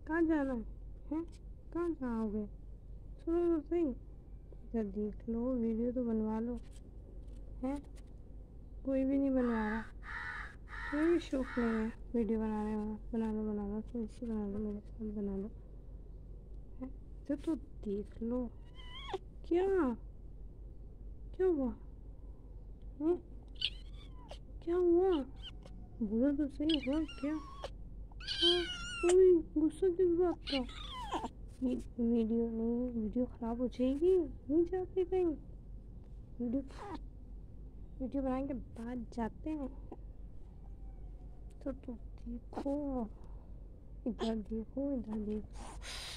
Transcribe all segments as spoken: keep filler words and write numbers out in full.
कहाँ जाना है? हैं? कहाँ जाओगे? सुनो तो सही। इधर देख लो, वीडियो तो बनवा लो। हैं? कोई भी नहीं बनवा रहा। तुम्हें भी शौक नहीं है वीडियो बनाने वाला? बना लो बना लो, तुम इसी बना लो, मेरे साथ बना लो। हैं? इधर तो देख लो। क्या क्या हुआ? हैं? क्या हुआ? बोलो तो सही, हुआ क्या? हाँ, कोई गुस्सा किस बात का? वी- वीडियो नहीं, वीडियो खराब हो जाएगी। नहीं जाते कहीं। वीडियो वीडियो बनाने के बाद जाते हैं। तो तू देखो, इधर देखो, इधर देखो।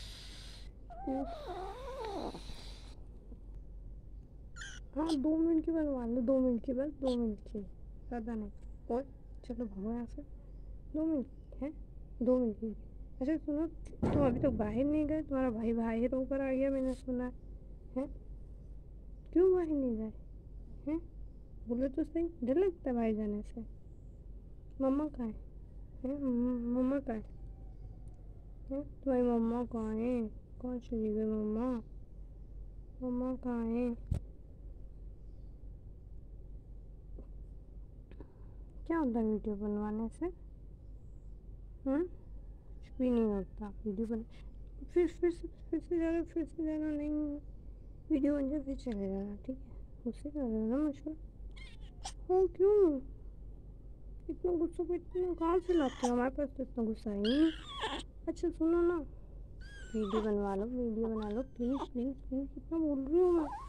हाँ, दो मिनट की बनवा लो, दो मिनट की, बस दो मिनट की, ज़्यादा नहीं। और चलो भागो यहाँ से। दो मिनट है, दो मिनट की। अच्छा सुनो, तुम अभी तक बाहर नहीं गए? तुम्हारा भाई बाहर होकर आ गया, मैंने सुना है। क्यों बाहर नहीं गए? हैं? बोलो तो सही, डर लगता है बाहर जाने से। मम्मा कहाँ है? हैं? मम्मा मम्मा कहाँ है? हैं? तुम्हारी मम्मा कहाँ है? कहाँ चली गई मम्मा? मम्मा कहाँ है? क्या होता है वीडियो बनवाने से? हम्म कुछ भी नहीं होता वीडियो बन। फिर फिर से फिर से जाना, फिर से जाना नहीं। वीडियो बन जाए फिर चले जाना, ठीक है? उससे कर रहे हो ना मशहूर? हाँ, क्यों इतना गुस्सा को इतना कहाँ से लाते हो? हमारे पास तो इतना गुस्सा है ही नहीं। अच्छा सुनो ना, वीडियो बनवा लो, वीडियो बना लो, प्लीज़ प्लीज़ प्लीज़, कितना बोल रही हूँ मैं।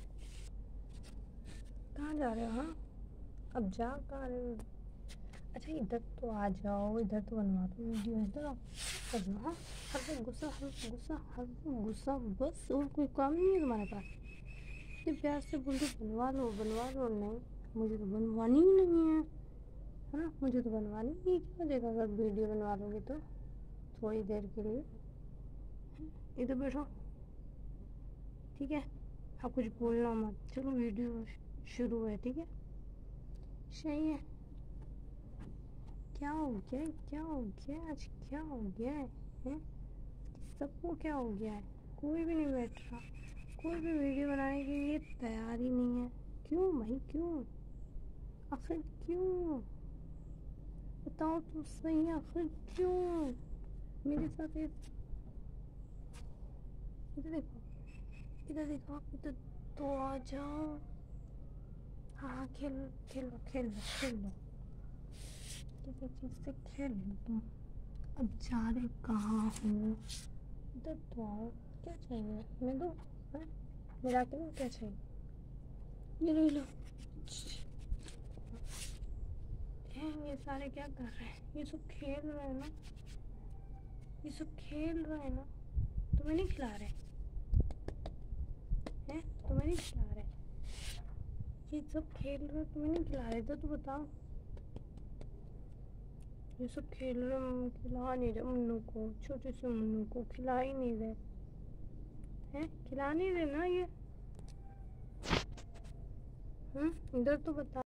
कहाँ जा रहे हो? हाँ, अब जा कहाँ रहे हो? अच्छा इधर तो आ जाओ, इधर तो बनवा दो वीडियो, इधर आओ। करना हाँ, हर वक्त गुस्सा, हर वक्त गुस्सा, हर वक्त गुस्सा, बस और कोई काम नहीं है तुम्हारे पास? इतने प्यार से बोल रहे बनवा लो बनवा लो, नहीं मुझे तो बनवानी ही नहीं है, है ना? मुझे तो बनवानी ही है। क्या हो जाएगा अगर वीडियो बनवा लोगे तो? थोड़ी देर के लिए इधर बैठो, ठीक है? आप कुछ बोलना मत, चलो वीडियो शुरू है, ठीक है? सही है। क्या हो गया? क्या हो गया आज? क्या हो गया है? हैं? सबको क्या हो गया है? कोई भी नहीं बैठ रहा, कोई भी वीडियो बनाने के लिए तैयार ही नहीं है। क्यों भाई, क्यों? आखिर क्यों? बताओ तो सही, आखिर क्यों मेरे साथ ये? इधर देखो, इधर देखो, इधर तो आ जाओ। हाँ खेल खेलो खेलो खेलो, किसी चीज़ से खेल लो तुम। अब जा रहे कहाँ हो? इधर तो आओ। क्या चाहिए? मैं दो, हाँ? मेरा के लिए क्या चाहिए? ये ले लो। हैं, ये सारे क्या कर रहे हैं? ये सब खेल रहे हैं ना? ये सब खेल रहे हैं ना? तुम्हें नहीं खिला रहे हैं? तुम्हें नहीं खिला रहे? ये सब खेल रहे, तुम्हें नहीं खिला रहे? तो तू बताओ। ये सब खेल रहे हैं, खिला नहीं रहे मुन्नू को, छोटे से मुन्नू को खिला ही नहीं रहे हैं। खिला नहीं रहे ना ये? हम्म इधर तो बता।